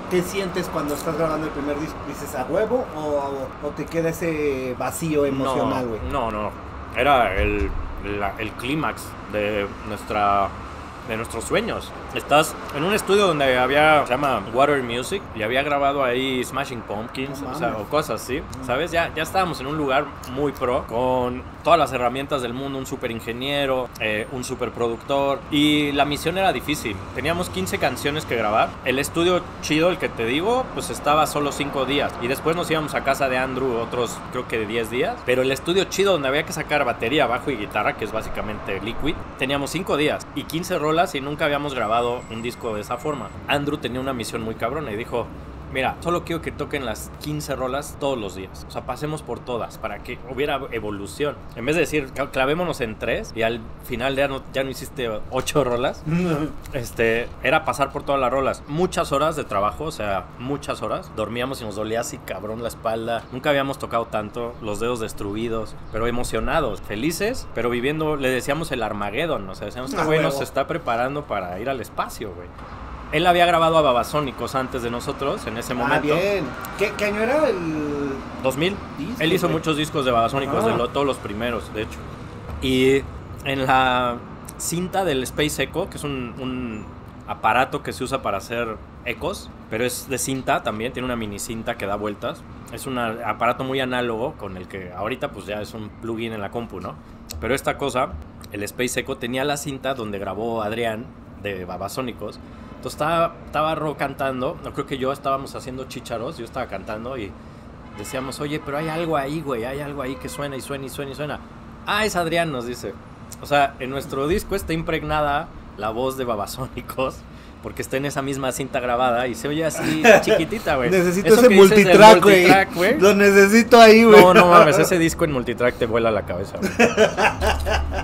¿Qué sientes cuando estás grabando el primer disco? ¿Dices a huevo o te queda ese vacío emocional, güey? No. Era el clímax de nuestros sueños. Estás en un estudio donde se llama Water Music, y había grabado ahí Smashing Pumpkins, o cosas así, ¿sabes? Ya estábamos en un lugar muy pro, con todas las herramientas del mundo, un super ingeniero, un super productor, y la misión era difícil. Teníamos 15 canciones que grabar. El estudio chido, el que te digo, pues estaba solo 5 días, y después nos íbamos a casa de Andrew otros, creo que de 10 días, pero el estudio chido donde había que sacar batería, bajo y guitarra, que es básicamente Liquid, teníamos 5 días y 15 rolas, y nunca habíamos grabado un disco de esa forma. Andrew tenía una misión muy cabrona y dijo: mira, solo quiero que toquen las 15 rolas todos los días. O sea, pasemos por todas para que hubiera evolución. En vez de decir, clavémonos en 3 y al final ya no hiciste 8 rolas, era pasar por todas las rolas. Muchas horas de trabajo, o sea, muchas horas. Dormíamos y nos dolía así cabrón la espalda. Nunca habíamos tocado tanto, los dedos destruidos, pero emocionados, felices, pero viviendo, le decíamos el Armageddon. O sea, decíamos que güey nos está preparando para ir al espacio, güey. Él había grabado a Babasónicos antes de nosotros, en ese momento. Bien. ¿Qué año era? El 2000. Disco, él hizo güey. Muchos discos de Babasónicos, todos los primeros, de hecho. Y en la cinta del Space Echo, que es un aparato que se usa para hacer ecos, pero es de cinta también, tiene una mini cinta que da vueltas. Es un aparato muy análogo con el que ahorita pues ya es un plugin en la compu, ¿no? Pero esta cosa, el Space Echo, tenía la cinta donde grabó Adrián de Babasónicos. Entonces estaba Ro cantando, no creo que estábamos haciendo chícharos, yo estaba cantando y decíamos, oye, pero hay algo ahí, güey, hay algo ahí que suena y suena y suena y suena. Ah, es Adrián, nos dice. O sea, en nuestro disco está impregnada la voz de Babasónicos, porque está en esa misma cinta grabada y se oye así chiquitita, güey. Necesito ese multitrack, güey. Lo necesito ahí, güey. No mames, ese disco en multitrack te vuela la cabeza, güey.